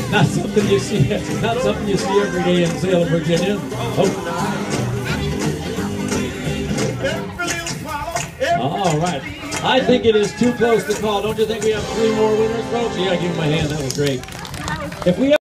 Not something you see. Not something you see every day in Salem, Virginia. Oh. All right. I think it is too close to call. Don't you think we have 3 more winners, folks? Yeah, give them a hand. That was great. If we have